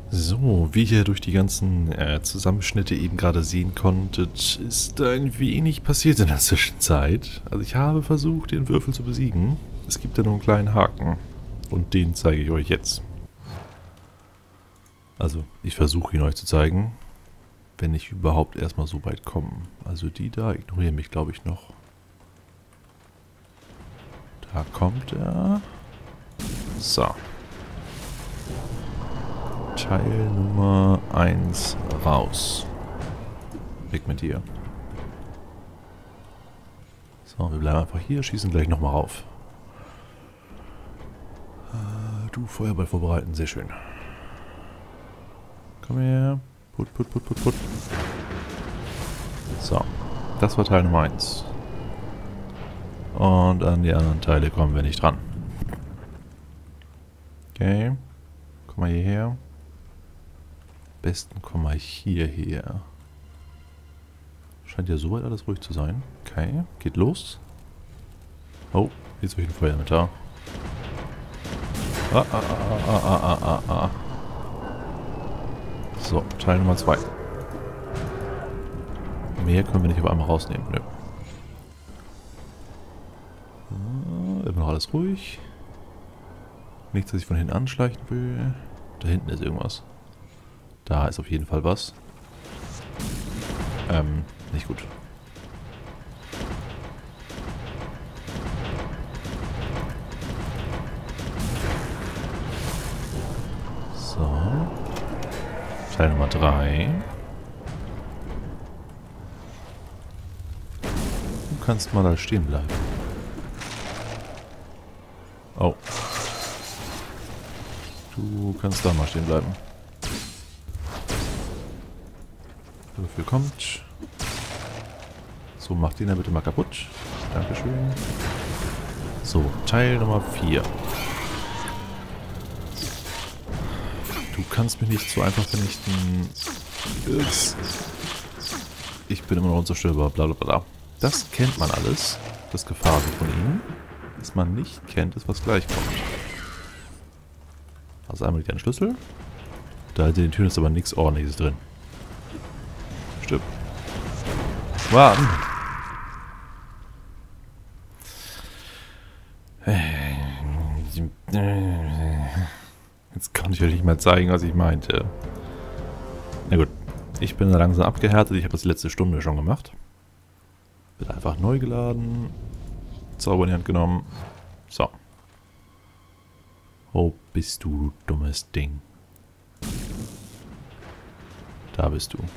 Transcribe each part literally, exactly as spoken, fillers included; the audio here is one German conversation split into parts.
So, wie ihr durch die ganzen äh, Zusammenschnitte eben gerade sehen konntet, ist ein wenig passiert in der Zwischenzeit. Also ich habe versucht, den Würfel zu besiegen. Es gibt da nur einen kleinen Haken. Und den zeige ich euch jetzt. Also, ich versuche ihn euch zu zeigen, wenn ich überhaupt erstmal so weit komme. Also die da ignorieren mich, glaube ich, noch. Da kommt er. So. Teil Nummer eins raus. Weg mit dir. So, wir bleiben einfach hier, schießen gleich nochmal rauf. Äh, du, Feuerball vorbereiten, sehr schön. Komm her. Put, put, put, put, put. So, das war Teil Nummer eins. Und an die anderen Teile kommen wir nicht dran. Okay. Komm mal hierher. Am besten komm mal hierher. Scheint ja soweit alles ruhig zu sein. Okay, geht los. Oh, jetzt habe ich ein Feuer mit da. Ah, ah, ah, ah, ah, ah, ah, ah. So, Teil Nummer zwei. Mehr können wir nicht auf einmal rausnehmen. Nö. Ah, immer noch alles ruhig. Nichts, dass ich von hinten anschleichen will. Da hinten ist irgendwas. Da ist auf jeden Fall was. Ähm, nicht gut. So. Teil Nummer drei. Du kannst mal da stehen bleiben. Oh. Du kannst da mal stehen bleiben. Würfel kommt. So, macht den da bitte mal kaputt. Dankeschön. So, Teil Nummer vier. Du kannst mich nicht so einfach vernichten. Ups. Ich bin immer noch unzerstörbar, bla bla bla. Das kennt man alles. Das Gefahr von ihnen. Was man nicht kennt, ist, was gleich kommt. Also einmal den Schlüssel. Da in den Türen ist aber nichts Ordentliches drin. Stimmt. Warten. Jetzt kann ich euch nicht mal zeigen, was ich meinte. Na gut. Ich bin da langsam abgehärtet. Ich habe das letzte Stunde schon gemacht. Wird einfach neu geladen. Zauber in die Hand genommen. So. Wo bist du, du dummes Ding? Da bist du.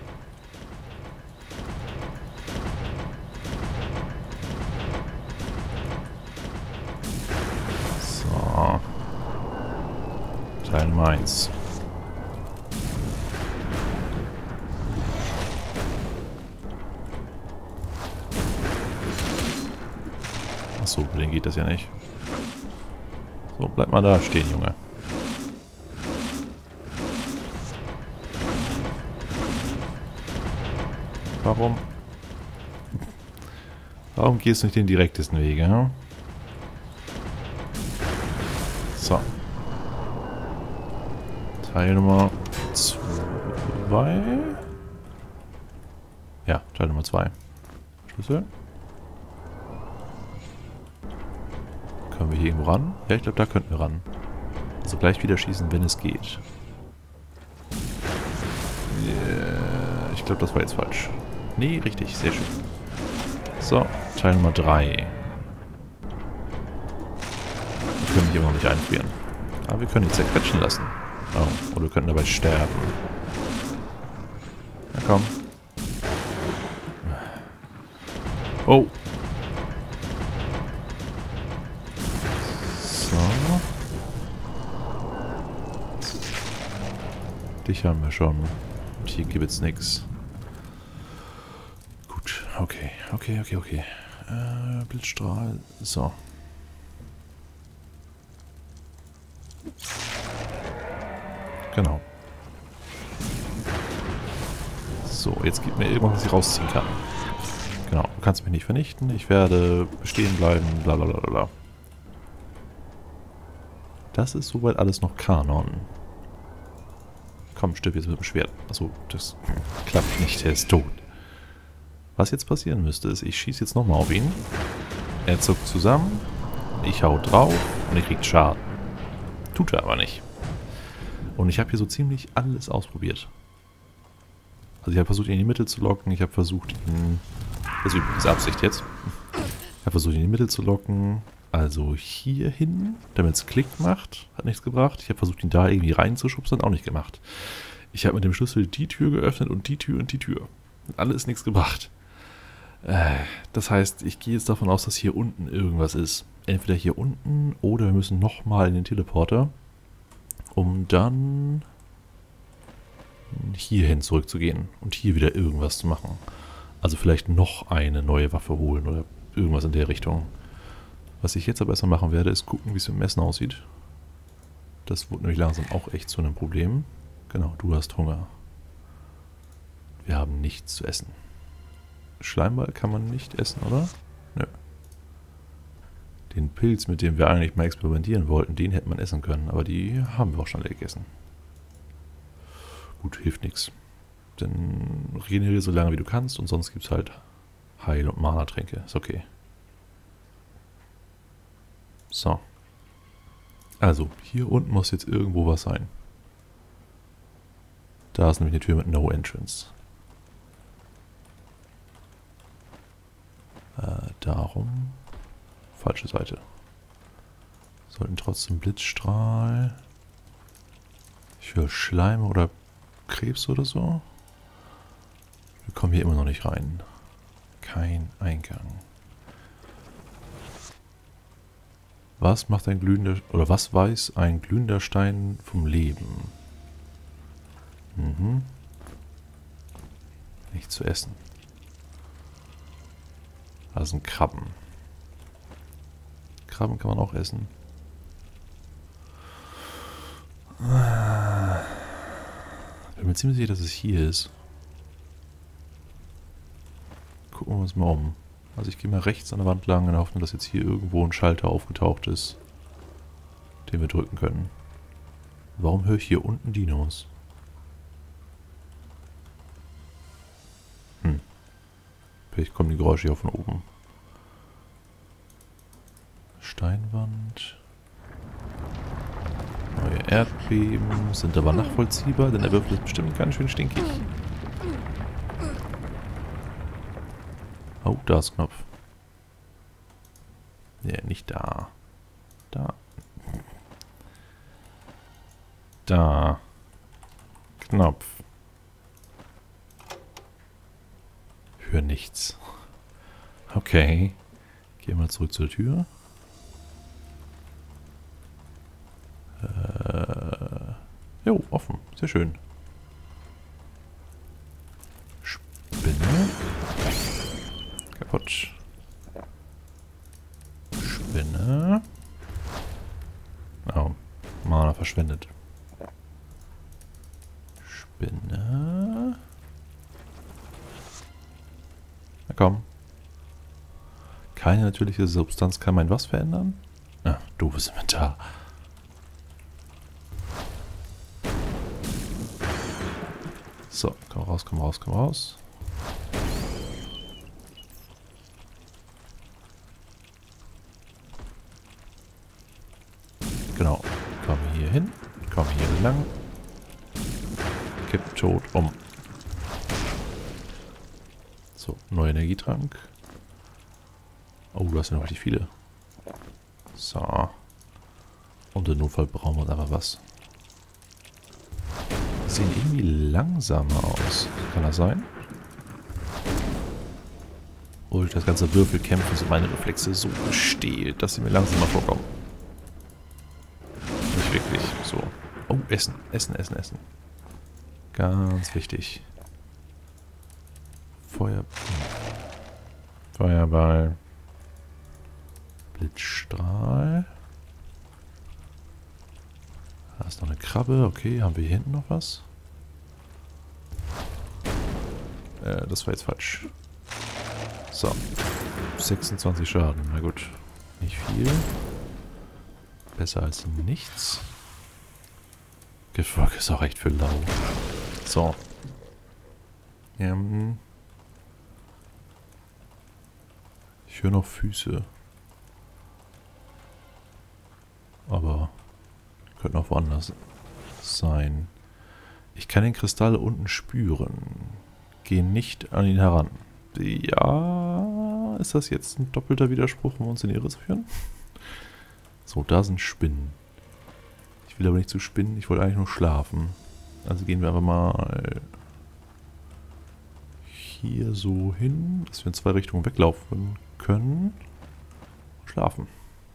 So. Teil Nummer eins. Achso, für den geht das ja nicht. So, bleib mal da stehen, Junge. Warum? Warum gehst du nicht den direktesten Weg, ja? So. Teil Nummer zwei. Ja, Teil Nummer zwei. Schlüssel. Können wir hier irgendwo ran? Ja, ich glaube, da könnten wir ran. Also gleich wieder schießen, wenn es geht. Yeah, ich glaube, das war jetzt falsch. Nee, richtig, sehr schön. So, Teil Nummer drei. Wir können mich immer noch nicht einfrieren. Aber wir können ihn zerquetschen lassen. Oh, oder wir könnten dabei sterben. Na komm. Oh. Dich haben wir schon. Und hier gibt es nichts. Gut, okay, okay, okay, okay. Äh, Blitzstrahl. So. Genau. So, jetzt gib mir irgendwas, was ich rausziehen kann. Genau, du kannst mich nicht vernichten. Ich werde bestehen bleiben, bla bla bla bla. Das ist soweit alles noch Kanon. Komm, stirb jetzt mit dem Schwert. Achso, das klappt nicht, er ist tot. Was jetzt passieren müsste, ist, ich schieße jetzt nochmal auf ihn. Er zuckt zusammen, ich hau drauf und er kriegt Schaden. Tut er aber nicht. Und ich habe hier so ziemlich alles ausprobiert. Also ich habe versucht, ihn in die Mitte zu locken, ich habe versucht, ihn... Das ist übrigens Absicht jetzt. Ich habe versucht, ihn in die Mitte zu locken. Also hier hin, damit es Klick macht, hat nichts gebracht. Ich habe versucht, ihn da irgendwie reinzuschubsen, auch nicht gemacht. Ich habe mit dem Schlüssel die Tür geöffnet und die Tür und die Tür. Alles nichts gebracht. Äh, das heißt, ich gehe jetzt davon aus, dass hier unten irgendwas ist. Entweder hier unten oder wir müssen nochmal in den Teleporter, um dann hierhin zurückzugehen und hier wieder irgendwas zu machen. Also vielleicht noch eine neue Waffe holen oder irgendwas in der Richtung. Was ich jetzt aber erstmal machen werde, ist gucken, wie es im Essen aussieht. Das wurde nämlich langsam auch echt zu einem Problem. Genau, du hast Hunger. Wir haben nichts zu essen. Schleimball kann man nicht essen, oder? Nö. Den Pilz, mit dem wir eigentlich mal experimentieren wollten, den hätte man essen können, aber die haben wir auch schon alle gegessen. Gut, hilft nichts. Dann regeneriere so lange wie du kannst und sonst gibt es halt Heil- und Mana-Tränke. Ist okay. So. Also, hier unten muss jetzt irgendwo was sein. Da ist nämlich eine Tür mit No Entrance. Äh, darum. Falsche Seite. Sollten trotzdem Blitzstrahl. Ich höre Schleim oder Krebs oder so. Wir kommen hier immer noch nicht rein. Kein Eingang. Was macht ein glühender, oder was weiß ein glühender Stein vom Leben? Mhm. Nicht zu essen. Das sind Krabben. Krabben kann man auch essen. Ich bin mir ziemlich sicher, dass es hier ist. Gucken wir uns mal um. Also ich gehe mal rechts an der Wand lang in der Hoffnung, dass jetzt hier irgendwo ein Schalter aufgetaucht ist, den wir drücken können. Warum höre ich hier unten Dinos? Hm. Vielleicht kommen die Geräusche hier von oben. Steinwand. Neue Erdbeben sind aber nachvollziehbar, denn der Würfel ist bestimmt ganz schön stinkig. Oh, da ist Knopf. Nee, nicht da. Da. Da. Knopf. Für nichts. Okay. Gehen wir zurück zur Tür. Äh. Jo, offen. Sehr schön. Spinne. Kaputt. Spinne. Oh, Mana verschwendet. Spinne. Na komm. Keine natürliche Substanz kann mein was verändern? Ah, doofes Inventar. So, komm raus, komm raus, komm raus. Genau. Komm hier hin. Komm hier lang. Kipp tot um. So, neuer Energietrank. Oh, du hast ja noch richtig viele. So. Und im Notfall brauchen wir aber was. Die sehen irgendwie langsamer aus. Kann das sein? Oder durch das ganze Würfelkämpfen sind meine Reflexe so gestählt, dass sie mir langsamer vorkommen. Nicht wirklich. So. Oh, Essen. Essen, Essen, Essen. Ganz wichtig. Feuer... Feuerball. Blitzstrahl. Da ist noch eine Krabbe. Okay, haben wir hier hinten noch was? Äh, das war jetzt falsch. So. sechsundzwanzig Schaden. Na gut. Nicht viel. Besser als nichts. Giftwolk ist auch echt für lau. So. Ähm. Ich höre noch Füße. Aber könnten auch woanders sein. Ich kann den Kristall unten spüren. Gehe nicht an ihn heran. Ja, ist das jetzt ein doppelter Widerspruch, um uns in die Irre zu führen? So, da sind Spinnen. Ich will aber nicht zu spinnen, ich wollte eigentlich nur schlafen. Also gehen wir einfach mal hier so hin, dass wir in zwei Richtungen weglaufen können. Schlafen.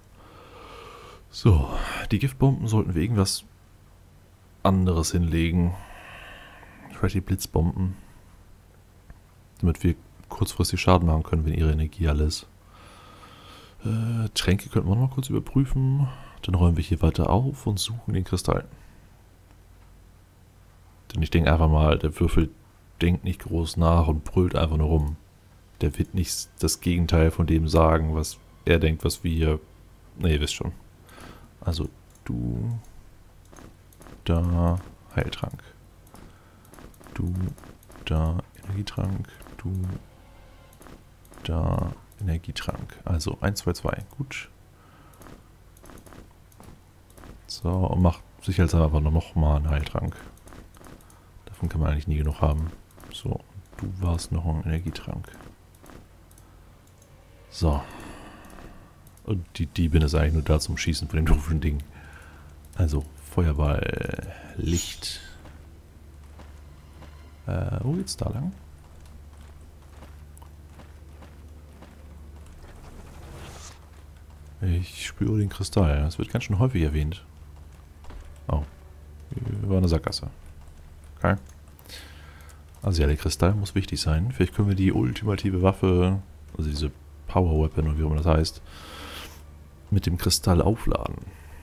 So, die Giftbomben sollten wir irgendwas anderes hinlegen. Vielleicht die Blitzbomben. Damit wir kurzfristig Schaden machen können, wenn ihre Energie alle ist. Äh, Tränke könnten wir noch mal kurz überprüfen. Dann räumen wir hier weiter auf und suchen den Kristall. Denn ich denke einfach mal, der Würfel denkt nicht groß nach und brüllt einfach nur rum. Der wird nicht das Gegenteil von dem sagen, was er denkt, was wir... Ne, ihr wisst schon. Also, du... Da... Heiltrank. Du... Da... Energietrank. Du... Da... Energietrank. Also, eins, zwei, zwei. Gut. So, und macht sicherheitshalber noch mal einen Heiltrank. Davon kann man eigentlich nie genug haben. So, du warst noch ein Energietrank. So. Und die Diebin ist eigentlich nur da zum Schießen von dem doofen Ding. Also, Feuerball, Licht. Äh, wo geht's da lang? Ich spüre den Kristall. Das wird ganz schön häufig erwähnt. Oh. Hier war eine Sackgasse. Okay. Also ja, der Kristall muss wichtig sein. Vielleicht können wir die ultimative Waffe, also diese Power Weapon oder wie auch immer das heißt, mit dem Kristall aufladen.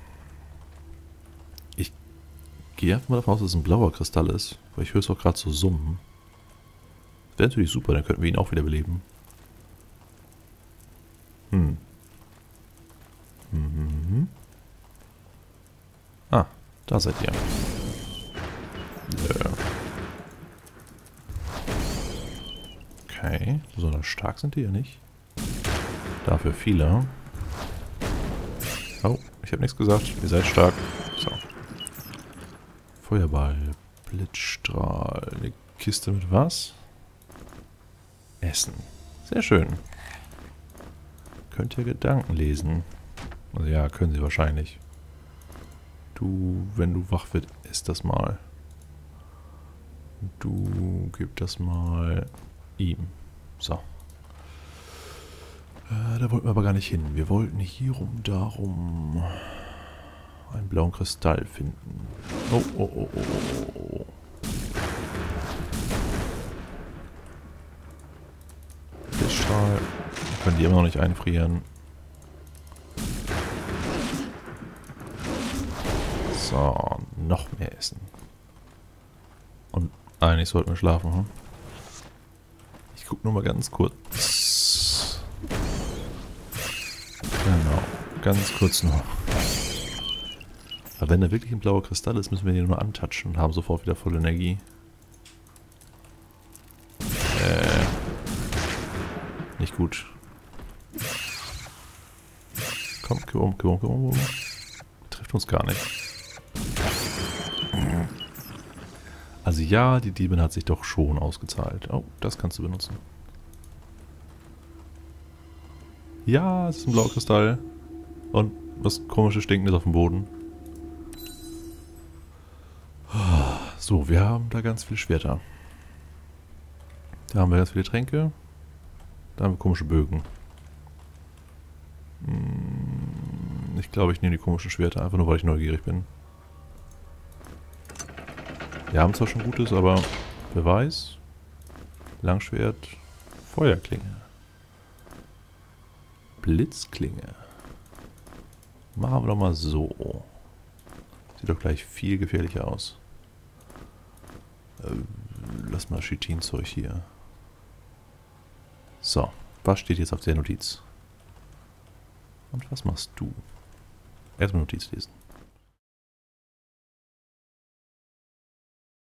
Ich gehe einfach mal davon aus, dass es ein blauer Kristall ist, weil ich höre es auch gerade so summen. Wäre natürlich super, dann könnten wir ihn auch wieder beleben. Hm. Mhm. Ah, da seid ihr. Nö. Okay, besonders stark sind die ja nicht. Dafür viele. Oh, ich habe nichts gesagt. Ihr seid stark. So. Feuerball, Blitzstrahl, eine Kiste mit was? Essen. Sehr schön. Könnt ihr Gedanken lesen? Also ja, können sie wahrscheinlich. Du, wenn du wach wird, isst das mal. Du, gib das mal ihm. So. Äh, da wollten wir aber gar nicht hin. Wir wollten hier rum, darum einen blauen Kristall finden. Oh, oh, oh, oh, oh, oh. Blitzstrahl. Wir können die immer noch nicht einfrieren. So, noch mehr essen. Und eigentlich sollten wir schlafen, hm? Ich gucke nur mal ganz kurz. Genau, ganz kurz noch. Aber wenn da wirklich ein blauer Kristall ist, müssen wir den nur antatschen und haben sofort wieder voll Energie. Äh. Nicht gut. Komm, komm um, komm um, komm um. Trifft uns gar nicht. Also ja, die Diebin hat sich doch schon ausgezahlt. Oh, das kannst du benutzen. Ja, es ist ein blauer Kristall. Und was komisches Stinkendes auf dem Boden. So, wir haben da ganz viele Schwerter. Da haben wir ganz viele Tränke. Da haben wir komische Bögen. Ich glaube, ich nehme die komischen Schwerter, einfach nur weil ich neugierig bin. Wir haben zwar schon Gutes, aber wer weiß. Langschwert, Feuerklinge. Blitzklinge. Machen wir doch mal so. Sieht doch gleich viel gefährlicher aus. Äh, lass mal Chitin-Zeug hier. So, was steht jetzt auf der Notiz? Und was machst du? Erstmal Notiz lesen.